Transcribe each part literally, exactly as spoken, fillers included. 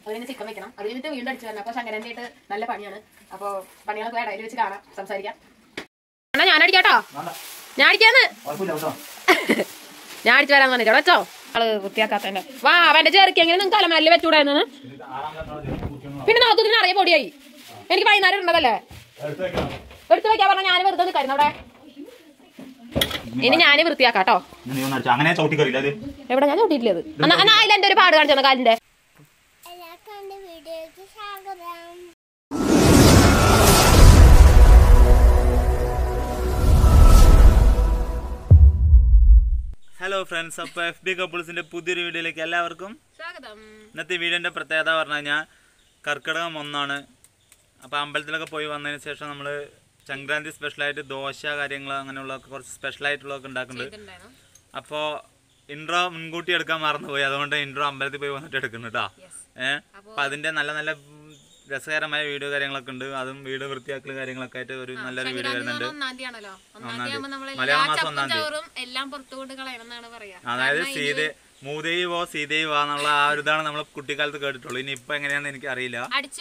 അത് കഴിഞ്ഞ് ചിക്കൻ വെക്കണം. അത് കഴിഞ്ഞിട്ട് വീണ്ടും അടിച്ചു വരണം. അപ്പൊ ശങ്കരന്റെ ആയിട്ട് നല്ല പണിയാണ്. അപ്പൊ പണികളൊക്കെ ഇടയിൽ വെച്ച് കാണാം, സംസാരിക്കാം. ഞാൻ അടിക്കാട്ടോ, ഞാൻ അടിക്കാന്ന് ഞാൻ അടിച്ചു വരാൻ വന്നിട്ടോ വെച്ചോ. ആള് വൃത്തിയാക്കാത്തന്റെ വാ അവന്റെ ചേർക്കി എങ്ങനെ നിങ്ങൾക്ക് അലമാരിൽ വെച്ചുകൂടായിരുന്നു. പിന്നെ നമുക്ക് ഇതിന് അറിയ പൊടിയായി. എനിക്ക് വൈകുന്നേരം ഉണ്ടതല്ലേ എടുത്തു വെക്കാൻ പറഞ്ഞ ഞാൻ വെറുതെ നിൽക്കായിരുന്നു അവിടെ. ഇനി ഞാന് വൃത്തിയാക്കാട്ടോ. എവിടെ ഞാൻ ചോട്ടിട്ടില്ലത് അതിൽ എന്റെ ഒരു പാട് കാണിച്ചു കാലിന്റെ. ഹലോ ഫ്രണ്ട്സ്, അപ്പോൾ എഫ് ബി കപ്പിൾസിന്റെ പുതിയൊരു വീഡിയോയിലേക്ക് എല്ലാവർക്കും സ്വാഗതം. ഇന്നത്തെ വീഡിയോന്റെ പ്രത്യേകത പറഞ്ഞു കഴിഞ്ഞാൽ കർക്കിടകം ഒന്നാണ്. അപ്പോൾ അമ്പലത്തിലൊക്കെ പോയി വന്നതിന് ശേഷം നമ്മൾ സംക്രാന്തി സ്പെഷ്യലായിട്ട് ദോശ കാര്യങ്ങൾ അങ്ങനെയുള്ള കുറച്ച് സ്പെഷ്യലായിട്ടുള്ളതൊക്കെ ഉണ്ടാക്കുന്നുണ്ട്. അപ്പോൾ ഇൻട്രോ മുൻകൂട്ടി എടുക്കാൻ മറന്നുപോയി, അതുകൊണ്ട് ഇൻട്രോ അമ്പലത്തിൽ പോയി വന്നിട്ട് എടുക്കുന്നു കേട്ടോ. ഏഹ് അപ്പോൾ അതിന്റെ നല്ല നല്ല രസകരമായ വീഡിയോ കാര്യങ്ങളൊക്കെ ഉണ്ട്. അതും വീഡിയോ വൃത്തിയാക്കൽ കാര്യങ്ങളൊക്കെ ആയിട്ട് ഒരു നല്ലൊരു വീഡിയോ വരുന്നുണ്ട്. മലയാള മാസം ഒന്നാം തീയതി, അതായത് സീത മൂദേവി പോ സീതേവി വാ എന്നുള്ള ആ ഒരു ഇതാണ് നമ്മൾ കുട്ടിക്കാലത്ത് കേട്ടിട്ടുള്ളൂ. ഇനി ഇപ്പൊ എങ്ങനെയാന്ന് എനിക്ക് അറിയില്ല.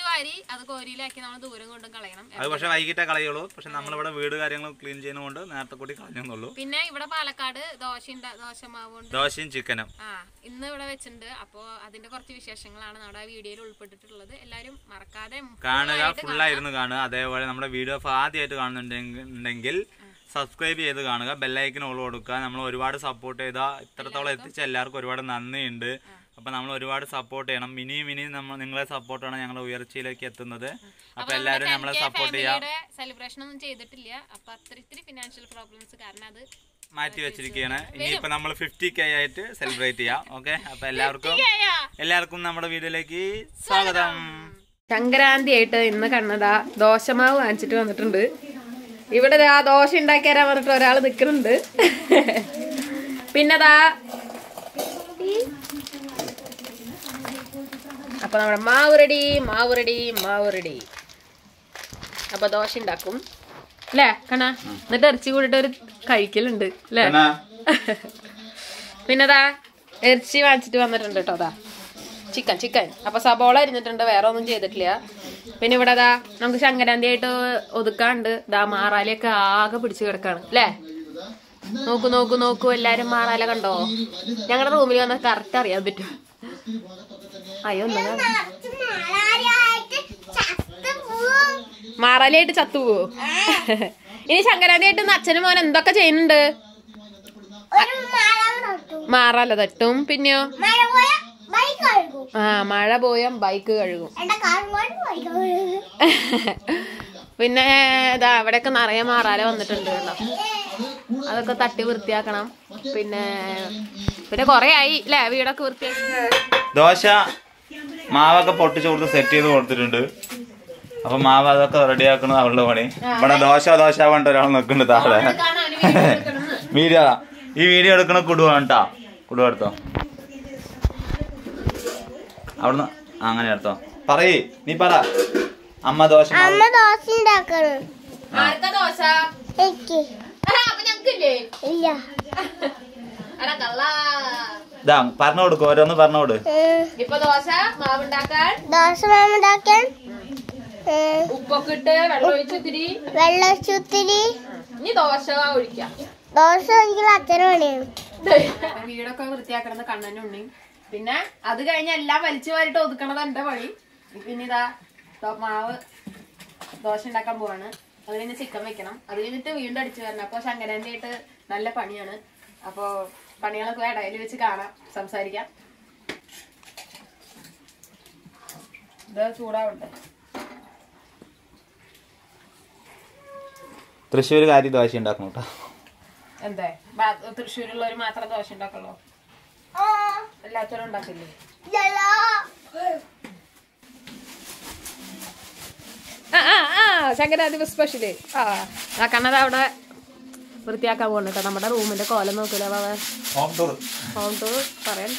അത് പക്ഷെ വൈകിട്ടേ കളയുള്ളൂ. പക്ഷെ നമ്മളിവിടെ വീട് കാര്യങ്ങൾ ക്ലീൻ ചെയ്യുന്നതുകൊണ്ട് നേരത്തെ കൂടി കളഞ്ഞെന്നുള്ളൂ. പിന്നെ ഇവിടെ പാലക്കാട് ദോശ ദോശയും ചിക്കനും ഇന്ന് ഇവിടെ വെച്ചിട്ടുണ്ട്. അപ്പൊ അതിന്റെ കുറച്ച് വിശേഷങ്ങളാണ് നമ്മുടെ വീഡിയോയിൽ ഉൾപ്പെട്ടിട്ടുള്ളത്. എല്ലാവരും മറക്കാതെ കാണുക, ഫുള്ളായിരുന്നു കാണുക. അതേപോലെ നമ്മുടെ വീഡിയോ ആദ്യമായിട്ട് കാണുന്നുണ്ടെങ്കിൽ സബ്സ്ക്രൈബ് ചെയ്ത് കാണുക, ബെല്ലൈക്കൻ ഓൾ കൊടുക്കുക. നമ്മൾ ഒരുപാട് സപ്പോർട്ട് ചെയ്താൽ ഇത്രത്തോളം എത്തിച്ച എല്ലാവർക്കും ഒരുപാട് നന്ദിയുണ്ട്. അപ്പം നമ്മൾ ഒരുപാട് സപ്പോർട്ട് ചെയ്യണം. ഇനിയും ഇനിയും നമ്മൾ നിങ്ങളെ സപ്പോർട്ടാണ് ഞങ്ങളുടെ ഉയർച്ചയിലേക്ക് എത്തുന്നത്. അപ്പൊ എല്ലാവരും നമ്മളെ സപ്പോർട്ട് ചെയ്യാം. സെലിബ്രേഷൻ ഒന്നും ചെയ്തിട്ടില്ല. അപ്പൊ അത്ര ഇത്തിരി ഫിനാൻഷ്യൽ പ്രോബ്ലംസ് കാരണം അത് മാറ്റി വെച്ചിരിക്കുകയാണ്. ഇനിയിപ്പോ നമ്മൾ ഫിഫ്റ്റി കെ ആയിട്ട് സെലിബ്രേറ്റ് ചെയ്യാം. ഓക്കെ, അപ്പൊ എല്ലാവർക്കും എല്ലാവർക്കും നമ്മുടെ വീഡിയോയിലേക്ക് സ്വാഗതം. സംക്രാന്തി ആയിട്ട് ഇന്ന് കണ്ണതാ ദോശമാവ് വാങ്ങിച്ചിട്ട് വന്നിട്ടുണ്ട്. ഇവിടെ ആ ദോശ ഉണ്ടാക്കി തരാൻ പറഞ്ഞിട്ട് ഒരാൾ നിൽക്കുന്നുണ്ട്. പിന്നെതാ അപ്പൊ നമ്മുടെ മാവ് റെഡി മാവ് റെഡി മാവ് റെഡി. അപ്പൊ ദോശ ഉണ്ടാക്കും അല്ലേ കണ്ണ? എന്നിട്ട് ഇറച്ചി കൂടിട്ട് ഒരു കഴിക്കലുണ്ട് അല്ലേ? പിന്നെതാ ഇറച്ചി വാങ്ങിച്ചിട്ട് വന്നിട്ടുണ്ട് കേട്ടോ. അതാ ചിക്കൻ ചിക്കൻ അപ്പൊ സബോള അരിഞ്ഞിട്ടുണ്ട്, വേറെ ഒന്നും ചെയ്തിട്ടില്ല. പിന്നെ ഇവിടെ ദാ നമുക്ക് സംക്രാന്തി ആയിട്ട് ഒതുക്കാണ്ട് ദാ മാറാലയൊക്കെ ആകെ പിടിച്ചു കിടക്കാണ് അല്ലേ? നോക്കൂ നോക്കൂ നോക്കൂ എല്ലാരും മാറാല കണ്ടോ? ഞങ്ങളുടെ റൂമിൽ വന്നാൽ കറക്റ്റ് അറിയാൻ പറ്റും. അയ്യോ മാറാലയായിട്ട് ചത്തുപോവോ? ഇനി സംക്രാന്തി ആയിട്ട് അച്ഛനും മോൻ എന്തൊക്കെ ചെയ്യുന്നുണ്ട്? മാറാല തട്ടും, പിന്നെയോ ആ മഴ പോയ ബൈക്ക് കഴുകും. പിന്നെ ഇതാ അവിടെയൊക്കെ നിറയെ മാറാല വന്നിട്ടുണ്ട് കേട്ടോ. അതൊക്കെ തട്ടി വൃത്തിയാക്കണം. പിന്നെ പിന്നെ കൊറേ ആയി അല്ലേ വീടൊക്കെ വൃത്തിയാക്കി. ദോശ മാവൊക്കെ പൊട്ടിച്ചു കൊടുത്ത് സെറ്റ് ചെയ്ത് കൊടുത്തിട്ടുണ്ട്. അപ്പൊ മാവ് അതൊക്കെ റെഡിയാക്കണം അവളുടെ പണി. ഇവിടെ ദോശ ദോശ വേണ്ട ഒരാൾ നിൽക്കുന്നുണ്ട് താഴെ. വീഡിയോ ഈ വീഡിയോ എടുക്കണ കുടുവാണ് കേട്ടോ. കുടുവ എടുത്തോ അവിടുന്ന് അങ്ങനെ എടുത്തോ. പറയ് നീ പറ. അമ്മ ദോശ ഇതാ പറഞ്ഞു കൊടുക്കും, ഓരോന്ന് പറഞ്ഞു കൊടു. ഇപ്പൊ ദോശ മാവുണ്ടാക്കാൻ ദോശ മാവുണ്ടാക്കാൻ ഉപ്പൊക്കെ ഇട്ട് വെള്ളം ഒഴിച്ചിത്തിരി വെള്ളം ഒഴിച്ചിത്തിരി ഇനി ദോശ ഒഴിക്കാം. ദോശ ഒഴിക്കുന്ന അച്ഛനും പണിയാണ്. വീടൊക്കെ വൃത്തിയാക്കണത് കണ്ണനും ഉണ്ണി. പിന്നെ അത് കഴിഞ്ഞ എല്ലാം വലിച്ചു വാരിട്ട് ഒതുക്കണത് എന്റെ പണി. പിന്നെ ഇതാ മാവ് ദോശ ഉണ്ടാക്കാൻ പോവാണ്. അത് കഴിഞ്ഞ് ചിക്കൻ വെക്കണം. അത് കഴിഞ്ഞിട്ട് വീണ്ടും അടിച്ചു വരണം. അപ്പൊ ശങ്കരന്റെ ആയിട്ട് നല്ല പണിയാണ്. അപ്പൊ പണികളൊക്കെ ഇടയിൽ വെച്ച് കാണാം, സംസാരിക്കാം. ഇത് ചൂടാവട്ടെ. തൃശ്ശൂര് കാര്യം ദോശ ഉണ്ടാക്കണം കേട്ടോ. എന്തേ തൃശ്ശൂരുള്ളവര് മാത്രം ദോശ ഉണ്ടാക്കുള്ളൂ? എല്ലാത്തോരും ഉണ്ടാക്കില്ലേ? സംക്രാന്തി സ്പെഷ്യല് ആ കണ്ണത അവിടെ വൃത്തിയാക്കാൻ പോകണം കേട്ടോ. നമ്മുടെ റൂമിന്റെ കോലം നോക്കൂല ഹോം ടൂർ പറയാൻ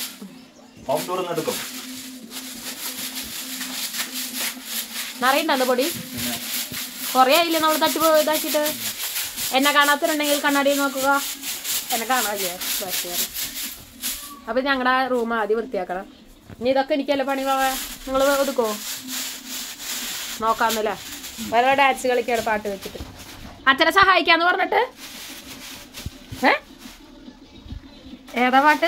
നിറയുണ്ടോ പൊടി? കൊറേ ആയില്ലേ നമ്മൾ തട്ടി ഇതാക്കിട്ട്. എന്നെ കാണാത്തവരുണ്ടെങ്കിൽ കണ്ണാടി നോക്കുക. എന്നെ കാണാല്ലേ? അപ്പൊ ഞങ്ങളുടെ റൂം ആദ്യം വൃത്തിയാക്കണം. ഇനി ഇതൊക്കെ എനിക്കല്ലേ പണി പോവാ. നിങ്ങൾ ഒതുക്കോ നോക്കാന്നല്ലേ വേറെ ഡാൻസ് കളിക്കാണ് പാട്ട് വെച്ചിട്ട് അച്ഛനെ സഹായിക്കാന്ന് പറഞ്ഞിട്ട് ഏ ഏതാ പാട്ട്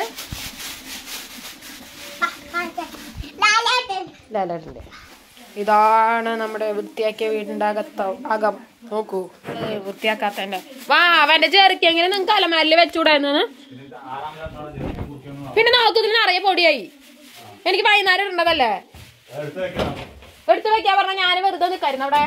ലാലേട്ടൻ്റെ ഇതാണ് നമ്മുടെ വൃത്തിയാക്കിയ വീടിന്റെ അകത്ത അകം നോക്കൂ വൃത്തിയാക്കാത്തന്റെ വാ അവന്റെ ചെറുക്കെങ്കിലും നിങ്ങക്ക് അലമാരില് വെച്ചൂടായിരുന്നു പിന്നെ നോക്കുന്നതിന് അറിയ പൊടിയായി എനിക്ക് വൈകുന്നേരം ഇടേണ്ടതല്ലേ എടുത്തു വെക്കാ പറഞ്ഞ ഞാൻ വെറുതെ നിക്കായിരുന്നു അവിടെ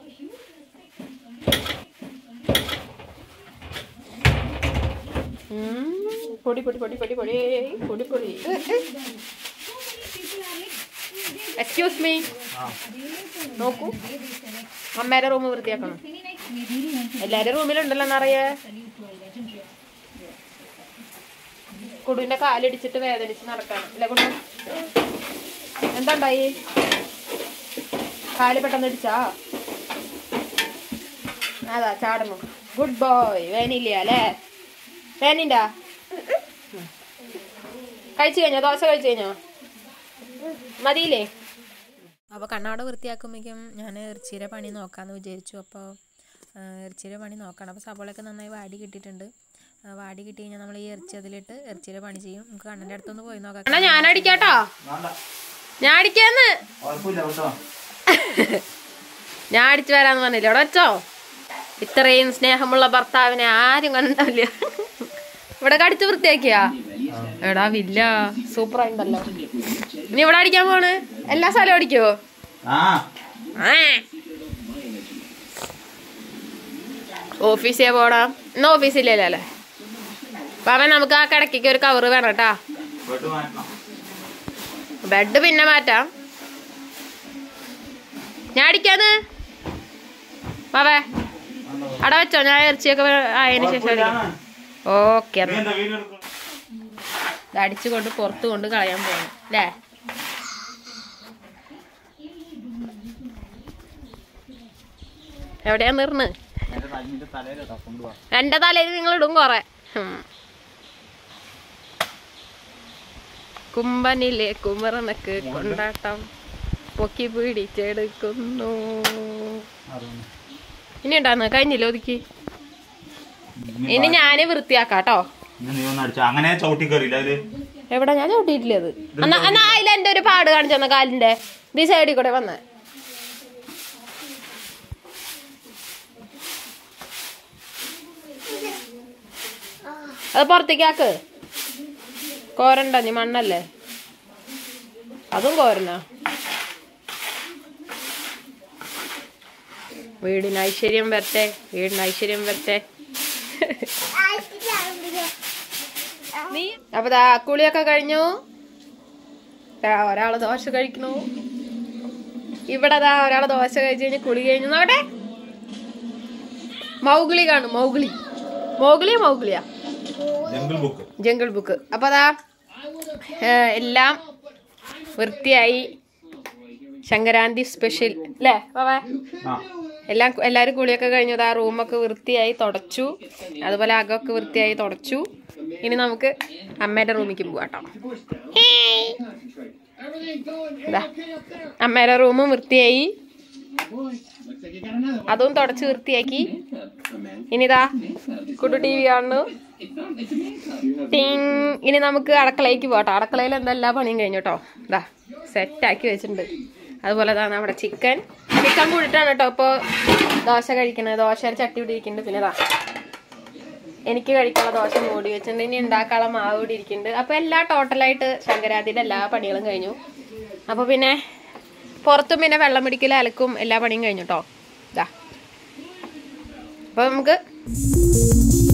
പൊടി പൊടി പൊടി പൊടി പൊടി പൊടി പൊടി എക്സ്ക്യൂസ് മീ നോക്കൂ അമ്മേടെ റൂം വൃത്തിയാക്കണം എല്ലാരും റൂമിലുണ്ടല്ലോ എന്നറിയേ കുടുവിന്റെ കാലിടിച്ചിട്ട് വേദനിച്ച് നടക്കണം അല്ലെ കുടു എന്താണ്ടായി കാല് പെട്ടെന്ന് ഇടിച്ചാ അതാ ചാടണു ഗുഡ് ബോയ് വേനില്ല അല്ലേ വേനിണ്ടാ കഴിച്ചു കഴിഞ്ഞോ ദോശ കഴിച്ചു കഴിഞ്ഞോ മതിയില്ലേ അപ്പോൾ കണ്ണാട വൃത്തിയാക്കുമ്പോഴേക്കും ഞാൻ ഇറച്ചിയുടെ പണി നോക്കാമെന്ന് വിചാരിച്ചു. അപ്പോൾ ഇറച്ചിയുടെ പണി നോക്കണം. അപ്പോൾ സബോളയൊക്കെ നന്നായി വാടി കിട്ടിയിട്ടുണ്ട്. വാടി കിട്ടി കഴിഞ്ഞാൽ നമ്മൾ ഈ ഇറച്ചി അതിലിട്ട് ഇറച്ചിയുടെ പണി ചെയ്യും. നമുക്ക് കണ്ണൻ്റെ അടുത്തൊന്ന് പോയി നോക്കാം. ഞാൻ അടിക്കാട്ടോ, ഞാൻ അടിക്കാന്ന് ഞാൻ അടിച്ചു വരാന്ന് പറഞ്ഞില്ല. ഇവിടെ വെച്ചോ. ഇത്രയും സ്നേഹമുള്ള ഭർത്താവിനെ ആരും കണ്ടില്ല. ഇവിടെ കടിച്ചു വൃത്തിയാക്കിയാ എടാ വില്ല സൂപ്പറായിണ്ടല്ലോ. ഇനി ഇവിടെ അടിക്കാൻ പോണ്. എല്ലാ സ്ഥലവും അടിക്കോ? ഓഫീസിൽ പോടാ. ഇന്ന് ഓഫീസില്ലല്ലോ അല്ലേ? പാവൻ നമുക്ക് ആ കിടക്കിക്ക് ഒരു കവറ് വേണം കേട്ടാ. ബെഡ് പിന്നെ മാറ്റാം. ഞാൻ അടിക്കാന്ന് പാവേ അവിടെ വെച്ചോ. ഞാൻ ഇറച്ചിയൊക്കെ ആയതിനു ശേഷം ഓക്കെ. അടിച്ചു കൊണ്ട് പുറത്ത് കൊണ്ട് കളയാൻ പോകണം അല്ലേ? എവിടെയാ നിർന്ന്? എന്റെ തലയിൽ നിങ്ങൾ ഇടും കൊറേ. കുമ്പനിലെ കുമറനക്ക് കൊണ്ടാട്ടം പൊക്കി പിടിച്ചെടുക്കുന്നു. ഇനി ഉണ്ടാന്ന് കഴിഞ്ഞില്ല ഒതുക്കി. ഇനി ഞാന് വൃത്തിയാക്കാട്ടോ. എവിടെ ഞാൻ ചവിട്ടിയിട്ടില്ല. അത് എന്നാ എന്നാ അതിൽ എന്റെ ഒരു പാട് കാണിച്ചു തന്ന കാലിന്റെ ഈ സൈഡിൽ കൂടെ വന്ന അത് പുറത്തേക്കാക്ക്. കോരണ്ട നീ മണ്ണല്ലേ. അതും കോരനാ. വീടിന് ഐശ്വര്യം വരട്ടെ, വീടിന് ഐശ്വര്യം വരട്ടെ. അപ്പൊ ദാ കുളിയൊക്കെ കഴിഞ്ഞു. ഒരാള് ദോശ കഴിക്കണു. ഇവിടെ ദാ ഒരാള് ദോശ കഴിച്ചു കഴിഞ്ഞ് കുളി കഴിഞ്ഞു. നോക്കട്ടെ, മൗഗ്ലി കാണും. മൗഗ്ലി മൗഗ്ലിയാ മൗഗ്ലിയാ ജംഗിൾ ബുക്ക്. അപ്പൊ അതാ എല്ലാം വൃത്തിയായി. സംക്രാന്തി സ്പെഷ്യൽ അല്ലേ ബാബാ? എല്ലാം എല്ലാരും കുളിയൊക്കെ കഴിഞ്ഞു. ആ റൂമൊക്കെ വൃത്തിയായി തുടച്ചു. അതുപോലെ അകമൊക്കെ വൃത്തിയായി തുടച്ചു. ഇനി നമുക്ക് അമ്മേടെ റൂമിലേക്ക് പോവാട്ടോ. അമ്മേടെ റൂമും വൃത്തിയായി, അതും തുടച്ച് വൃത്തിയാക്കി. ഇനിതാ കുട്ടു ടി വി കാണുന്നു. ടിങ്. ഇനി നമുക്ക് അടുക്കളയ്ക്ക് പോട്ടോ. അടുക്കളയിൽ എന്തെല്ലാ പണിയും കഴിഞ്ഞു കേട്ടോ. ഇതാ സെറ്റാക്കി വെച്ചിട്ടുണ്ട്. അതുപോലെ ഇതാ നമ്മുടെ ചിക്കൻ ചിക്കൻ കൂടിയിട്ടാണ് കേട്ടോ ഇപ്പോൾ ദോശ കഴിക്കുന്നത്. ദോശ ചട്ടി പിടിക്കുന്നുണ്ട്. പിന്നെ ഇതാ എനിക്ക് കഴിക്കാനുള്ള ദോശ മൂടി വെച്ചിട്ടുണ്ട്. ഇനി ഉണ്ടാക്കാനുള്ള മാവ് കൂടി ഇരിക്കുന്നുണ്ട്. അപ്പൊ എല്ലാ ടോട്ടലായിട്ട് സംക്രാന്തിയുടെ എല്ലാ പണികളും കഴിഞ്ഞു. അപ്പൊ പിന്നെ പുറത്തും പിന്നെ വെള്ളം പിടിക്കലും അലക്കും എല്ലാ പണിയും കഴിഞ്ഞു കേട്ടോ. ഇതാ അപ്പൊ നമുക്ക്